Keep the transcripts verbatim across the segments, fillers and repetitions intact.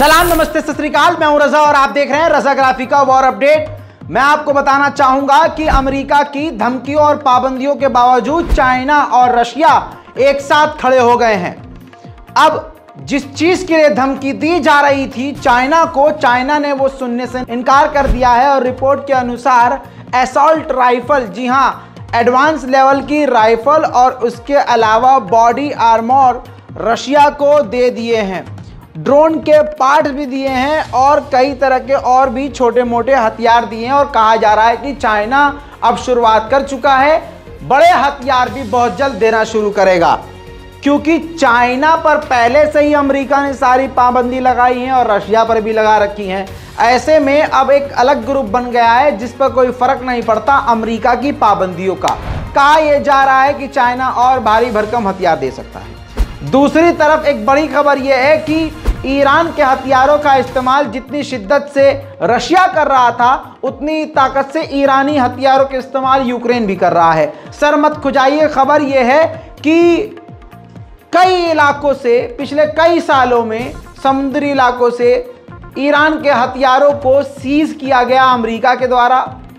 सलाम, नमस्ते, सत श्री अकाल। मैं हूं रजा और आप देख रहे हैं रजा ग्राफी का वॉर अपडेट। मैं आपको बताना चाहूंगा कि अमेरिका की धमकियों और पाबंदियों के बावजूद चाइना और रशिया एक साथ खड़े हो गए हैं। अब जिस चीज के लिए धमकी दी जा रही थी चाइना को, चाइना ने वो सुनने से इनकार कर दिया है और रिपोर्ट के अनुसार असॉल्ट राइफल, जी हां, एडवांस लेवल की राइफल और उसके अलावा बॉडी आर्मर रशिया को दे दिए हैं। ड्रोन के पार्ट्स भी दिए हैं और कई तरह के और भी छोटे मोटे हथियार दिए हैं और कहा जा रहा है कि चाइना अब शुरुआत कर चुका है, बड़े हथियार भी बहुत जल्द देना शुरू करेगा, क्योंकि चाइना पर पहले से ही अमेरिका ने सारी पाबंदी लगाई है और रशिया पर भी लगा रखी है। ऐसे में अब एक अलग ग्रुप बन गया है जिस पर कोई फर्क नहीं पड़ता अमेरिका की पाबंदियों का। कहा यह जा रहा है कि चाइना और भारी भरकम हथियार दे सकता है। दूसरी तरफ एक बड़ी खबर यह है कि ईरान के हथियारों का इस्तेमाल जितनी शिद्दत से रशिया कर रहा था उतनी ताकत से ईरानी हथियारों के इस्तेमाल यूक्रेन भी कर रहा है। सर मत खुजाइए, खबर यह है कि कई इलाकों से पिछले कई सालों में समुद्री इलाकों से ईरान के हथियारों को सीज किया गया अमेरिका के द्वारा।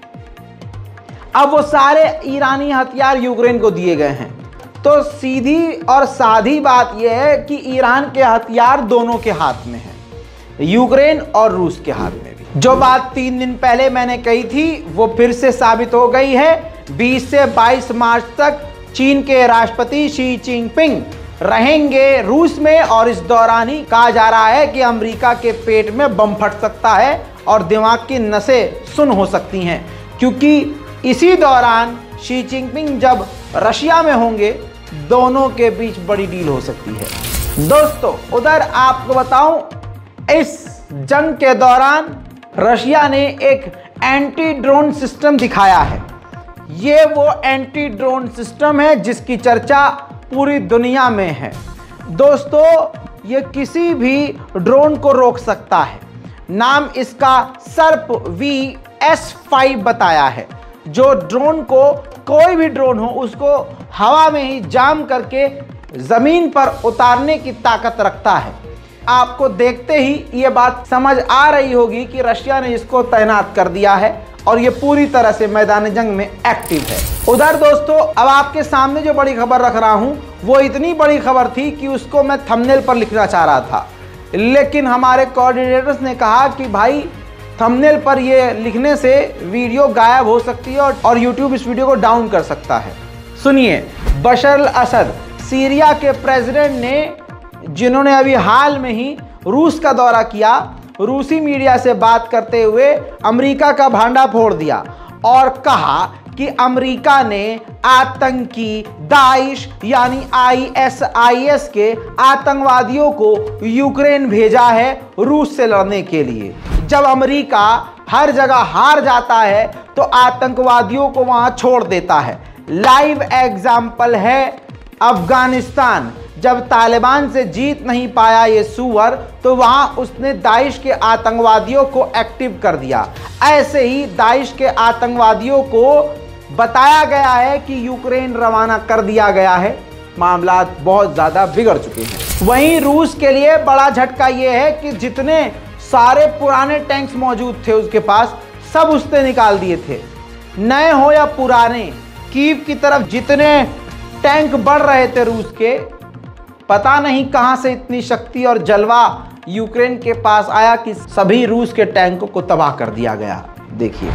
अब वो सारे ईरानी हथियार यूक्रेन को दिए गए हैं। तो सीधी और साधी बात यह है कि ईरान के हथियार दोनों के हाथ में है, यूक्रेन और रूस के हाथ में भी। जो बात तीन दिन पहले मैंने कही थी वो फिर से साबित हो गई है। बीस से बाईस मार्च तक चीन के राष्ट्रपति शी जिनपिंग रहेंगे रूस में और इस दौरान ही कहा जा रहा है कि अमेरिका के पेट में बम फट सकता है और दिमाग की नसें सुन्न हो सकती हैं, क्योंकि इसी दौरान शी जिनपिंग जब रशिया में होंगे दोनों के बीच बड़ी डील हो सकती है। दोस्तों, उधर आपको बताऊं, इस जंग के दौरान रशिया ने एक एंटी ड्रोन सिस्टम दिखाया है। ये वो एंटी ड्रोन सिस्टम है जिसकी चर्चा पूरी दुनिया में है। दोस्तों, ये किसी भी ड्रोन को रोक सकता है। नाम इसका सर्प वी एस फाइव बताया है, जो ड्रोन को, कोई भी ड्रोन हो उसको हवा में ही जाम करके जमीन पर उतारने की ताकत रखता है। आपको देखते ही ये बात समझ आ रही होगी कि रशिया ने इसको तैनात कर दिया है और ये पूरी तरह से मैदान जंग में एक्टिव है। उधर दोस्तों, अब आपके सामने जो बड़ी खबर रख रहा हूं वो इतनी बड़ी खबर थी कि उसको मैं थंबनेल पर लिखना चाह रहा था, लेकिन हमारे कोऑर्डिनेटर्स ने कहा कि भाई थंबनेल पर ये लिखने से वीडियो गायब हो सकती है और यूट्यूब इस वीडियो को डाउन कर सकता है। सुनिए, बशर अल असद, सीरिया के प्रेसिडेंट ने, जिन्होंने अभी हाल में ही रूस का दौरा किया, रूसी मीडिया से बात करते हुए अमेरिका का भांडा फोड़ दिया और कहा कि अमेरिका ने आतंकी दाइश यानी आई एस आई एस के आतंकवादियों को यूक्रेन भेजा है रूस से लड़ने के लिए। जब अमेरिका हर जगह हार जाता है तो आतंकवादियों को वहां छोड़ देता है। लाइव एग्जाम्पल है अफगानिस्तान। जब तालिबान से जीत नहीं पाया ये सुअर, तो वहां उसने दाइश के आतंकवादियों को एक्टिव कर दिया। ऐसे ही दाइश के आतंकवादियों को बताया गया है कि यूक्रेन रवाना कर दिया गया है। मामला बहुत ज्यादा बिगड़ चुके हैं। वहीं रूस के लिए बड़ा झटका यह है कि जितने सारे पुराने टैंक्स मौजूद थे उसके पास, सब उसने निकाल दिए थे, नए हो या पुराने। कीव की तरफ जितने टैंक बढ़ रहे थे रूस के, पता नहीं कहां से इतनी शक्ति और जलवा यूक्रेन के पास आया कि सभी रूस के टैंकों को तबाह कर दिया गया। देखिए,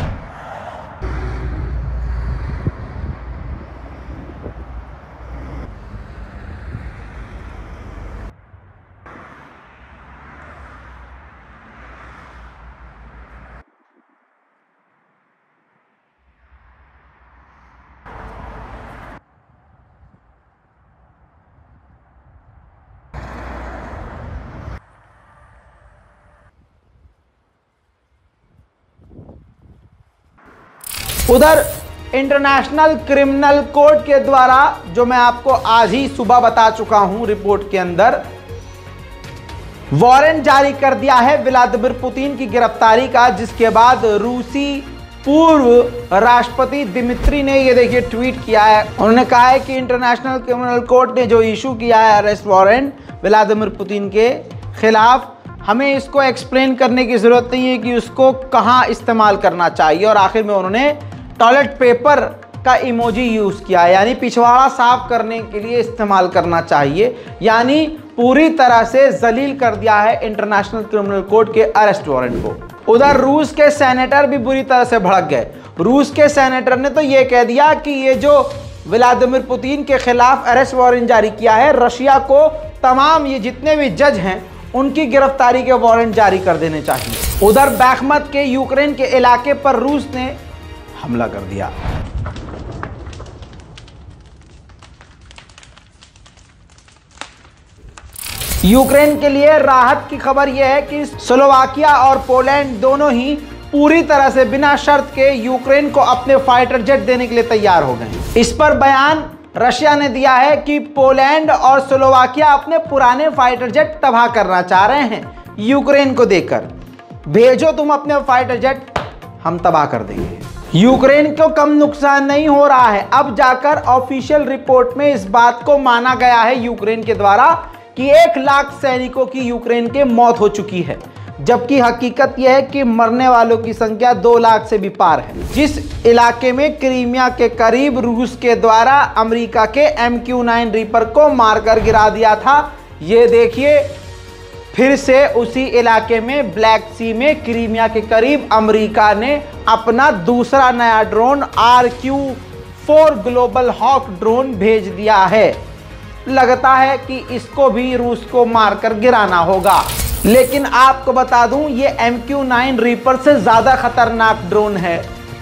उधर इंटरनेशनल क्रिमिनल कोर्ट के द्वारा, जो मैं आपको आज ही सुबह बता चुका हूं रिपोर्ट के अंदर, वारंट जारी कर दिया है व्लादिमीर पुतिन की गिरफ्तारी का, जिसके बाद रूसी पूर्व राष्ट्रपति दिमित्री ने ये देखिए ट्वीट किया है। उन्होंने कहा है कि इंटरनेशनल क्रिमिनल कोर्ट ने जो इशू किया है अरेस्ट वारंट व्लादिमीर पुतिन के खिलाफ, हमें इसको एक्सप्लेन करने की ज़रूरत नहीं है कि उसको कहाँ इस्तेमाल करना चाहिए। और आखिर में उन्होंने टॉयलेट पेपर का इमोजी यूज़ किया, यानी पिछवाड़ा साफ करने के लिए इस्तेमाल करना चाहिए, यानी पूरी तरह से जलील कर दिया है इंटरनेशनल क्रिमिनल कोर्ट के अरेस्ट वारंट को। उधर रूस के सेनेटर भी बुरी तरह से भड़क गए। रूस के सेनेटर ने तो ये कह दिया कि ये जो व्लादिमीर पुतिन के खिलाफ अरेस्ट वारंट जारी किया है, रशिया को तमाम ये जितने भी जज हैं उनकी गिरफ्तारी के वारंट जारी कर देने चाहिए। उधर बैखमत के यूक्रेन के इलाके पर रूस ने हमला कर दिया। यूक्रेन के लिए राहत की खबर यह है कि स्लोवाकिया और पोलैंड दोनों ही पूरी तरह से बिना शर्त के यूक्रेन को अपने फाइटर जेट देने के लिए तैयार हो गए। इस पर बयान रशिया ने दिया है कि पोलैंड और स्लोवाकिया अपने पुराने फाइटर जेट तबाह करना चाह रहे हैं यूक्रेन को देकर। भेजो तुम अपने फाइटर जेट, हम तबाह कर देंगे। यूक्रेन को कम नुकसान नहीं हो रहा है। अब जाकर ऑफिशियल रिपोर्ट में इस बात को माना गया है यूक्रेन के द्वारा कि एक लाख सैनिकों की यूक्रेन के मौत हो चुकी है, जबकि हकीकत यह है कि मरने वालों की संख्या दो लाख से भी पार है। जिस इलाके में क्रीमिया के करीब रूस के द्वारा अमेरिका के एम क्यू नाइन रीपर को मारकर गिरा दिया था, ये देखिए फिर से उसी इलाके में ब्लैक सी में क्रीमिया के करीब अमेरिका ने अपना दूसरा नया drone R Q four Global Hawk drone भेज दिया है। लगता है कि इसको भी रूस को मारकर गिराना होगा। लेकिन आपको बता दूं, ये एम क्यू नाइन रीपर से ज्यादा खतरनाक ड्रोन है।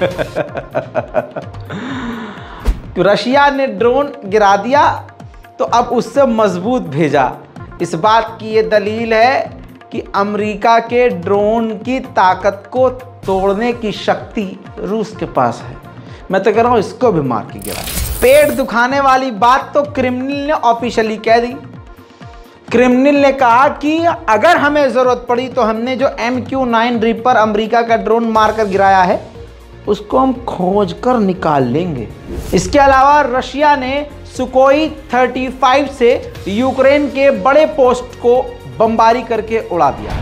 तो रशिया ने ड्रोन गिरा दिया तो अब उससे मजबूत भेजा। इस बात की ये दलील है कि अमेरिका के ड्रोन की ताकत को तोड़ने की शक्ति रूस के पास है। मैं तो कह रहा हूं इसको भी मार के गिरा। पेट दुखाने वाली बात तो क्रिमिनल ने ऑफिशियली कह दी। क्रिमिनल ने कहा कि अगर हमें जरूरत पड़ी तो हमने जो M Q nine Reaper America का ड्रोन मारकर गिराया है उसको हम खोज कर निकाल लेंगे। इसके अलावा रशिया ने सुकोई पैंतीस से यूक्रेन के बड़े पोस्ट को बमबारी करके उड़ा दिया।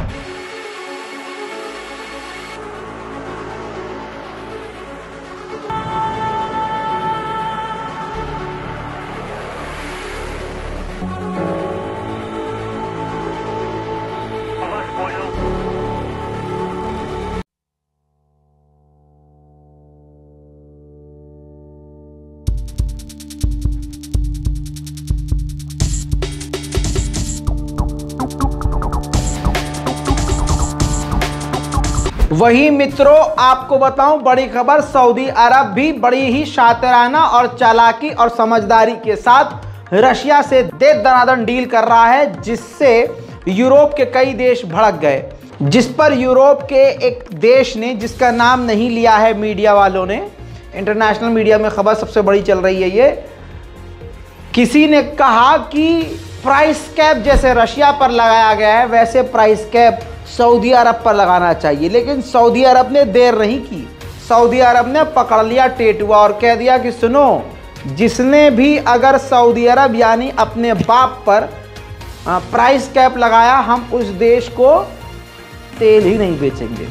वही मित्रों, आपको बताऊं बड़ी खबर, सऊदी अरब भी बड़ी ही शातिराना और चालाकी और समझदारी के साथ रशिया से दे दनादन डील कर रहा है, जिससे यूरोप के कई देश भड़क गए। जिस पर यूरोप के एक देश ने, जिसका नाम नहीं लिया है मीडिया वालों ने, इंटरनेशनल मीडिया में खबर सबसे बड़ी चल रही है ये, किसी ने कहा कि प्राइस कैप जैसे रशिया पर लगाया गया है वैसे प्राइस कैप सऊदी अरब पर लगाना चाहिए। लेकिन सऊदी अरब ने देर नहीं की। सऊदी अरब ने पकड़ लिया टेटुआ और कह दिया कि सुनो, जिसने भी अगर सऊदी अरब यानी अपने बाप पर प्राइस कैप लगाया, हम उस देश को तेल ही नहीं बेचेंगे।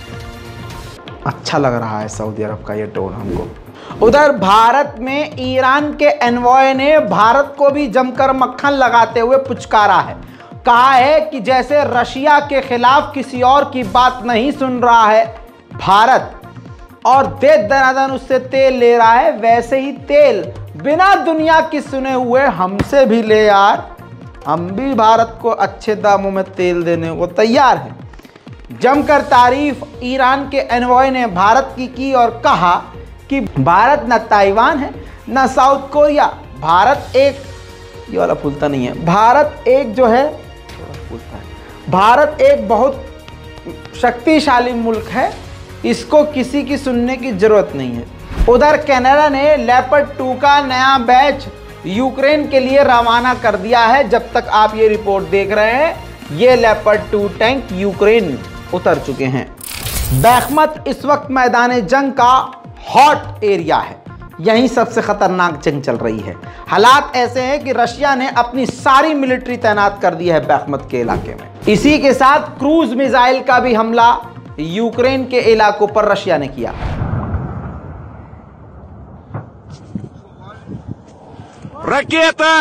अच्छा लग रहा है सऊदी अरब का ये टोन हमको। उधर भारत में ईरान के एनवॉय ने भारत को भी जमकर मक्खन लगाते हुए पुचकारा है। कहा है कि जैसे रशिया के खिलाफ किसी और की बात नहीं सुन रहा है भारत और दे दनादन उससे तेल ले रहा है, वैसे ही तेल बिना दुनिया की सुने हुए हमसे भी ले यार। हम भी भारत को अच्छे दामों में तेल देने को तैयार हैं। जमकर तारीफ ईरान के एनवॉय ने भारत की की और कहा कि भारत न ताइवान है न साउथ कोरिया। भारत एक, ये वाला फूलता नहीं है, भारत एक जो है भारत एक बहुत शक्तिशाली मुल्क है, इसको किसी की सुनने की जरूरत नहीं है। उधर कनाडा ने लेपर्ड टू का नया बैच यूक्रेन के लिए रवाना कर दिया है। जब तक आप ये रिपोर्ट देख रहे हैं, ये लेपर्ड टू टैंक यूक्रेन उतर चुके हैं। बैखमत इस वक्त मैदान जंग का हॉट एरिया है, यहीं सबसे खतरनाक जंग चल रही है। हालात ऐसे हैं कि रशिया ने अपनी सारी मिलिट्री तैनात कर दी है बैखमत के इलाके में। इसी के साथ क्रूज मिसाइल का भी हमला यूक्रेन के इलाकों पर रशिया ने किया। रकेटा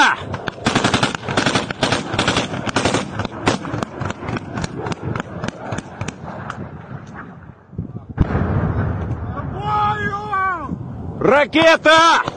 रकेटा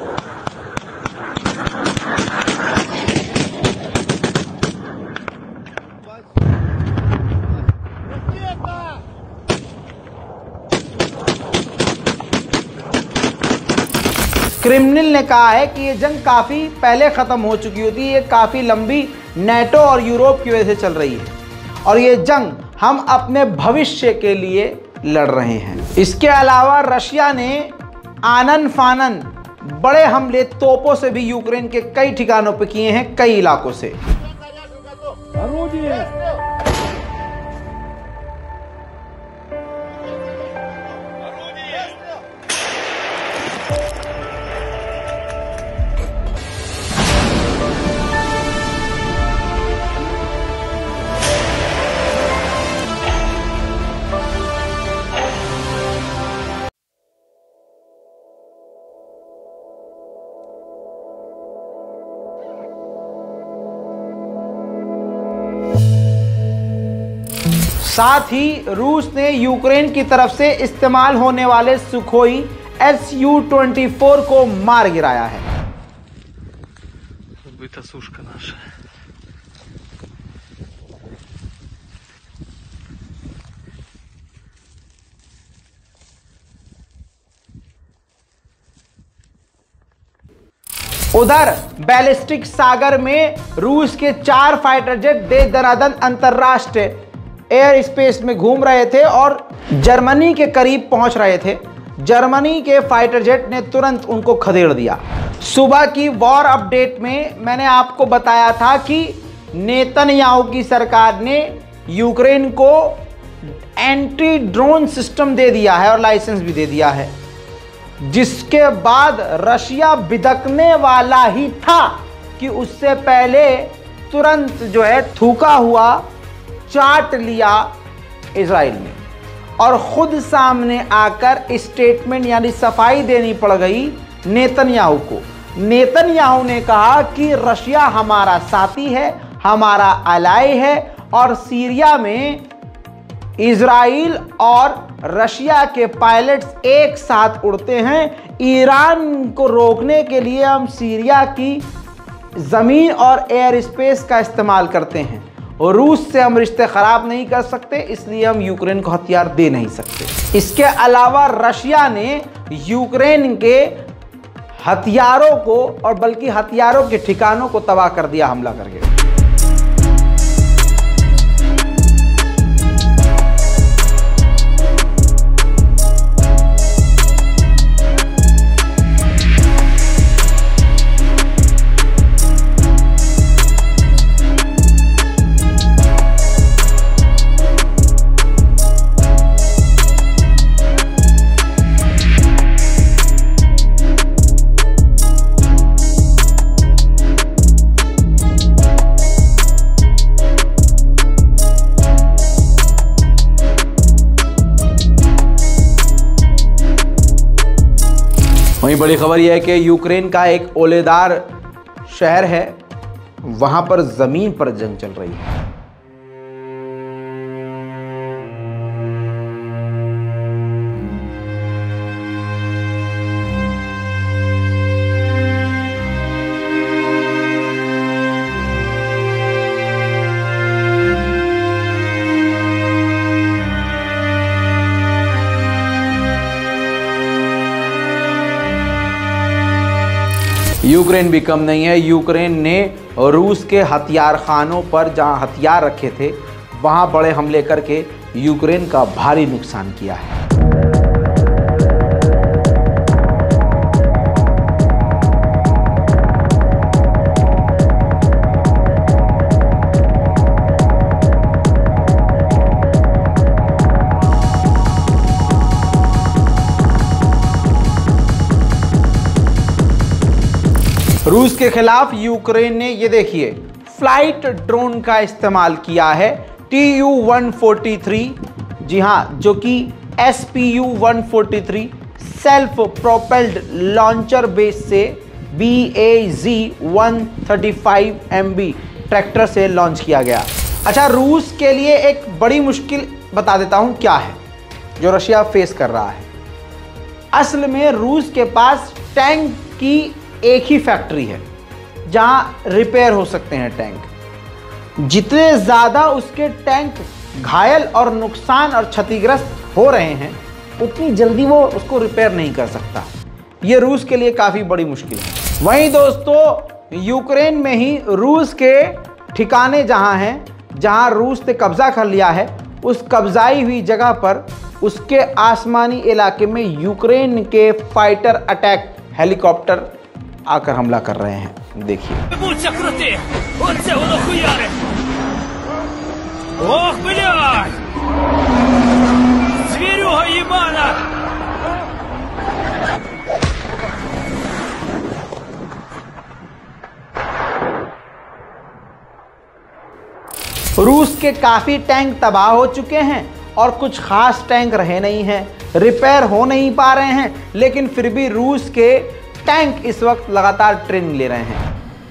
क्रेमलिन ने कहा है कि ये जंग काफी पहले खत्म हो चुकी होती है, ये काफी लंबी नाटो और यूरोप की वजह से चल रही है और ये जंग हम अपने भविष्य के लिए लड़ रहे हैं। इसके अलावा रशिया ने आनन फानन बड़े हमले तोपों से भी यूक्रेन के कई ठिकानों पर किए हैं, कई इलाकों से। साथ ही रूस ने यूक्रेन की तरफ से इस्तेमाल होने वाले Sukhoi S U twenty four को मार गिराया है। उधर बैलिस्टिक सागर में रूस के चार फाइटर जेट दे दनादन अंतरराष्ट्रीय एयर स्पेस में घूम रहे थे और जर्मनी के करीब पहुंच रहे थे। जर्मनी के फाइटर जेट ने तुरंत उनको खदेड़ दिया। सुबह की वॉर अपडेट में मैंने आपको बताया था कि नेतन्याहू की सरकार ने यूक्रेन को एंटी ड्रोन सिस्टम दे दिया है और लाइसेंस भी दे दिया है, जिसके बाद रशिया बिदकने वाला ही था कि उससे पहले तुरंत जो है थूका हुआ चाट लिया इजराइल ने और खुद सामने आकर स्टेटमेंट यानी सफाई देनी पड़ गई नेतन्याहू को। नेतन्याहू ने कहा कि रशिया हमारा साथी है, हमारा अलाय है और सीरिया में इजराइल और रशिया के पायलट्स एक साथ उड़ते हैं। ईरान को रोकने के लिए हम सीरिया की ज़मीन और एयर स्पेस का इस्तेमाल करते हैं और रूस से हम रिश्ते ख़राब नहीं कर सकते, इसलिए हम यूक्रेन को हथियार दे नहीं सकते। इसके अलावा रशिया ने यूक्रेन के हथियारों को और बल्कि हथियारों के ठिकानों को तबाह कर दिया हमला करके। वहीं बड़ी खबर यह है कि यूक्रेन का एक ओलेदार शहर है, वहां पर जमीन पर जंग चल रही है। यूक्रेन भी कम नहीं है। यूक्रेन ने रूस के हथियार खानों पर जहां हथियार रखे थे वहां बड़े हमले करके यूक्रेन का भारी नुकसान किया है। रूस के खिलाफ यूक्रेन ने ये देखिए फ्लाइट ड्रोन का इस्तेमाल किया है, T U one forty three, जी हाँ, जो कि S P U one forty three self propelled launcher base से B A G one thirty five M B tractor से लॉन्च किया गया। अच्छा, रूस के लिए एक बड़ी मुश्किल बता देता हूं क्या है जो रशिया फेस कर रहा है। असल में रूस के पास टैंक की एक ही फैक्ट्री है जहां रिपेयर हो सकते हैं टैंक। जितने ज़्यादा उसके टैंक घायल और नुकसान और क्षतिग्रस्त हो रहे हैं, उतनी जल्दी वो उसको रिपेयर नहीं कर सकता। ये रूस के लिए काफ़ी बड़ी मुश्किल है। वहीं दोस्तों, यूक्रेन में ही रूस के ठिकाने जहां हैं, जहां रूस ने कब्जा कर लिया है, उस कब्जाई हुई जगह पर उसके आसमानी इलाके में यूक्रेन के फाइटर अटैक हेलीकॉप्टर आकर हमला कर रहे हैं। देखिए, रूस के काफ़ी टैंक तबाह हो चुके हैं और कुछ खास टैंक रहे नहीं हैं, रिपेयर हो नहीं पा रहे हैं, लेकिन फिर भी रूस के टैंक इस वक्त लगातार ट्रेनिंग ले रहे हैं।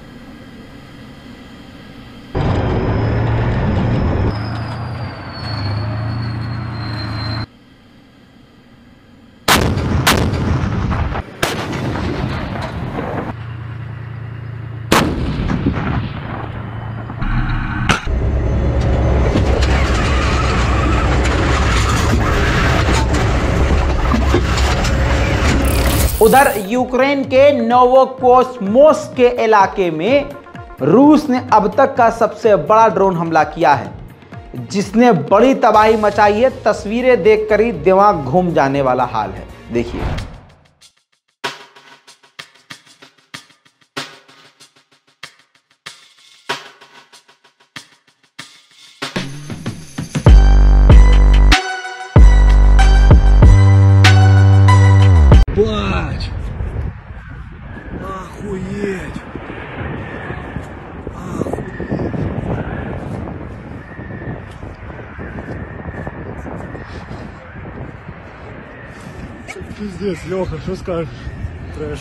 उधर यूक्रेन के नोवोकोसमोस के इलाके में रूस ने अब तक का सबसे बड़ा ड्रोन हमला किया है, जिसने बड़ी तबाही मचाई है। तस्वीरें देखकर ही दिमाग घूम जाने वाला हाल है। देखिए, Бать! Охуеть! Пиздец, Леха, что скажешь? Трэш.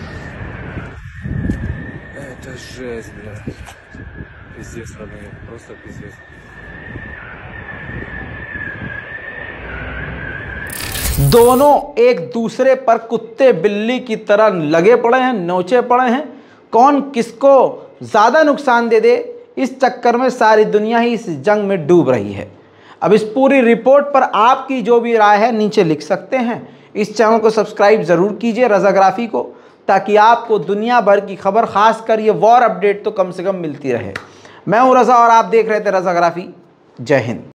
Это жесть, блядь. Пиздец, родные. Просто пиздец. दोनों एक दूसरे पर कुत्ते बिल्ली की तरह लगे पड़े हैं, नोचे पड़े हैं। कौन किसको ज़्यादा नुकसान दे दे, इस चक्कर में सारी दुनिया ही इस जंग में डूब रही है। अब इस पूरी रिपोर्ट पर आपकी जो भी राय है नीचे लिख सकते हैं। इस चैनल को सब्सक्राइब ज़रूर कीजिए रज़ाग्राफी को, ताकि आपको दुनिया भर की खबर, खासकर ये वॉर अपडेट तो कम से कम मिलती रहे। मैं हूँ रज़ा और आप देख रहे थे रज़ाग्राफी। जय हिंद।